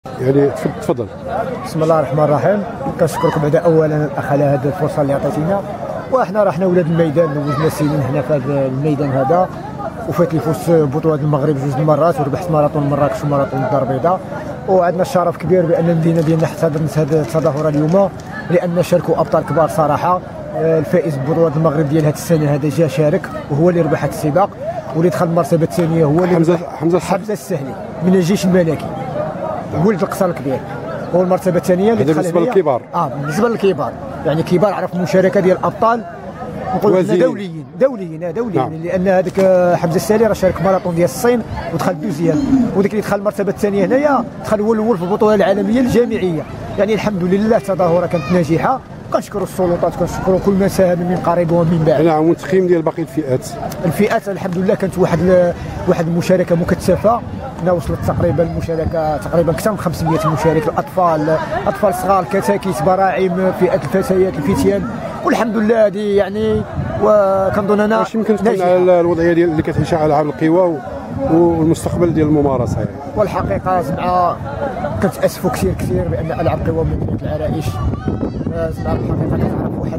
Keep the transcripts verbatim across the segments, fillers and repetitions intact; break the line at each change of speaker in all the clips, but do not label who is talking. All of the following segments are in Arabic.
يعني تفضل.
بسم الله الرحمن الرحيم. كنشكركم بعدا اولا الاخ على هذه الفرصه اللي عطيتينا، وحنا راه حنا ولاد الميدان دوزنا سنين هنا في هذا الميدان هذا، وفات لي فوز بطوله المغرب جوج المرات، وربحت ماراطون مراكش وماراطون الدار البيضاء، وعندنا الشرف كبير بان المدينه ديالنا احتضنت هذه التظاهره اليوم، لان شاركوا ابطال كبار صراحه. الفائز ببطوله المغرب ديال هذه السنه هذا جا شارك وهو اللي ربح هذا السباق، واللي دخل المرتبه الثانيه هو اللي
حمزه حمزه
حمزه السهلي من الجيش الملكي، ولد القصر الكبير. هو المرتبه الثانيه اللي دخل
بالنسبه للكبار.
اه بالنسبه للكبار يعني كبار عرف مشاركه ديال الابطال نقولوا دوليين دوليين دوليين نعم. لان هذاك حمزه السالي راه شارك ماراطون ديال الصين ودخل دوزيام، وداك اللي دخل المرتبه الثانيه هنايا دخل هو الاول في البطوله العالميه الجامعيه. يعني الحمد لله التظاهره كانت ناجحه، كنشكروا السلطات، كنشكروا كل من ساهم من قريب ومن بعيد.
نعم. والتقييم ديال باقي الفئات
الفئات الحمد لله كانت واحد واحد المشاركه مكثفه، هنا وصلت تقريبا المشاركه تقريبا اكثر من خمسمائة مشارك، الاطفال اطفال صغار، كتاكيت، براعم، فئات الفتيات، الفتيان، والحمد لله هذه يعني. وكنظن انا
واش يمكن تكون على الوضعيه ديال اللي كتعيشها على العاب القوى والمستقبل ديال الممارسه يعني.
والحقيقه زعما كنتاسفوا كثير كثير بان العاب القوى من مدينه العرائش زعما الحقيقه كتعرف واحد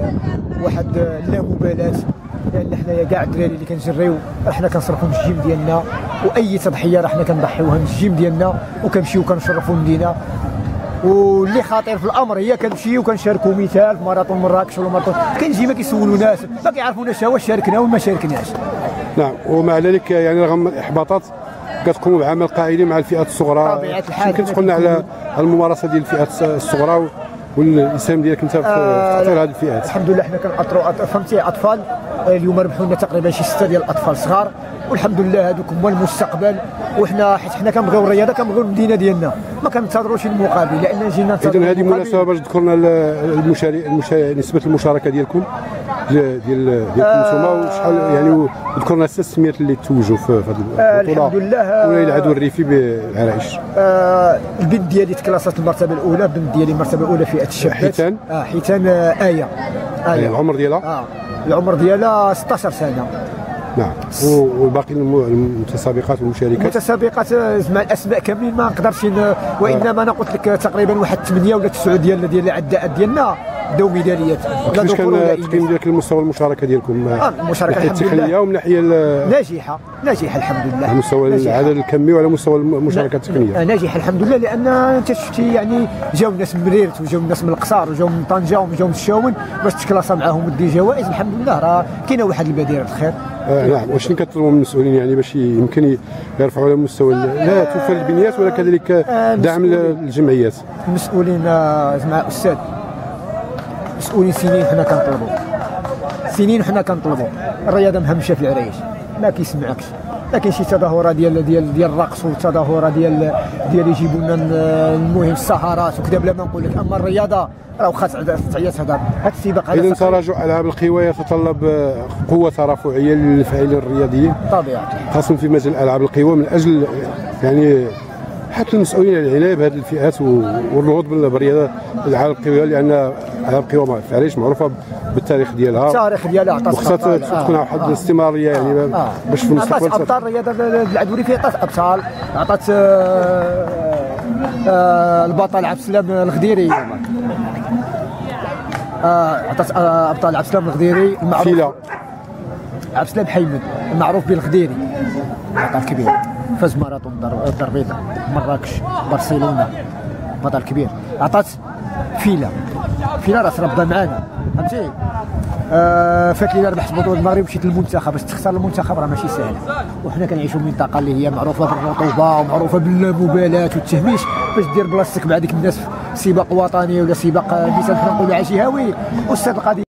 واحد اللامبالاه، لان حنايا كاع الدراري اللي كنجريو حنا كنصرفوا من الجيم ديالنا، واي تضحيه راه حنا كنضحيوها من الجيم ديالنا، وكنمشيو كنشرفوا المدينه. واللي خطير في الامر هي كنمشيو كنشاركوا مثال في ماراطون مراكش ولا ماراطون، كنجي ما كيسولوناش ما كيعرفوناش واش شاركنا وما شاركناش.
نعم. ومع ذلك يعني رغم الاحباطات كتقوموا بعمل قائلي مع الفئات الصغرى.
طبيعه الحال.
يمكن تقولنا على الممارسه ديال الفئات الصغرى والاسهام ديالك انت في تاثير هذه الفئات؟
الحمد لله حنا كنأطروا فهمتي اطفال. اليوم ربحوا لنا تقريبا شي سته ديال الاطفال صغار، والحمد لله هذوك هما المستقبل. وحنا حيت حنا كنبغيو الرياضه، كنبغيو المدينه ديالنا، ما كننتظروش المقابل، لان جينا ننتظروا.
اذا هذه مناسبه باش تذكرنا المشارك نسبه المشاركه ديالكم ديال ديالكم نتوما، وشحال يعني وذكرنا التسميات اللي توجوا في هذه البطوله.
الحمد لله.
ولايه العدو الريفي بالعرائش.
آه البنت ديالي تكلاصات المرتبه الاولى، البنت ديالي المرتبه الاولى فئه الشابات.
حيتان.
اه حيتان آه ايه
ايه العمر ديالها؟
اه العمر ديالها ستة عشر سنه.
نعم. وباقي المتسابقات والمشاركات
المتسابقات زعما الاسماء كاملين ما نقدرش، وانما انا قلت لك تقريبا واحد ثمانيه ولا تسعه ديال ديال العداءات ديالنا داو ميداليات.
كيفاش كان التقييم ديالك لمستوى المشاركه ديالكم؟
آه المشاركه
الناحيه التقنيه ومن الناحيه
ناجحه ناجحه الحمد لله،
على مستوى العدد الكمي وعلى مستوى المشاركه التقنيه.
ناجحه الحمد لله، لان انت شفتي يعني جاو الناس من مريرت وجاو الناس من القصار وجاو من طنجه وجاو من الشاون باش تكلاصا معاهم ودي جوائز. الحمد لله راه كاينه واحد البديره الخير.
آه نعم. واش كتطلبوا من المسؤولين يعني باش يمكن يرفعوا على مستوى لا توفر البنيات ولا كذلك
آه
دعم الجمعيات؟
المسؤولين زعما استاذ مسؤولين سنين حنا كنطلبوا سنين حنا كنطلبوا الرياضه مهمشه في العرايش، ما كيسمعكش. لكن شي تظاهرات ديال ديال ديال الرقص وتظاهرات ديال ديال يجيبوا لنا المهم السهرات وكذا بلا ما نقول لك، اما الرياضه راه واخا تعيا تهضر. هذا السباق هذا
اذا تراجع العاب القوى يتطلب قوه ترافعيه للفاعلين الرياضيين
طبيعه،
خاصه في مجال العاب القوى، من اجل يعني حتى المسؤولين على العنايه بهذه الفئات والنهوض بالرياضه العاب القوى، لان العاب القوى في العرائش معروفه بالتاريخ ديالها.
التاريخ ديالها عطات
وخاصها تكون واحد آه الاستمراريه يعني آه آه باش في المستقبل.
عطات ابطال الرياضه العدو الريفي، عطات ابطال، عطات آه آه البطل عبد السلام الغديري، آه عطات آه ابطال عبد السلام الغديري المعروف
فيلا
عبد السلام حيمد المعروف بالغديري، بطل كبير، فاز ماراطون الدار البيضاء، مراكش، برشلونه، بطل كبير. عطات فيلا فيلا راه تربى معانا فهمتي. آه فات لي ربحت بطوله المغرب مشيت للمنتخب، باش تختار المنتخب راه ماشي سهل، وحنا كنعيشوا منطقه اللي هي معروفه بالرطوبه ومعروفه بالمبالاه والتهميش، باش دير بلاصتك مع ديك الناس في سباق وطني ولا سباق مثال حنا نقولوا عشي هاوي. استاذ القضيه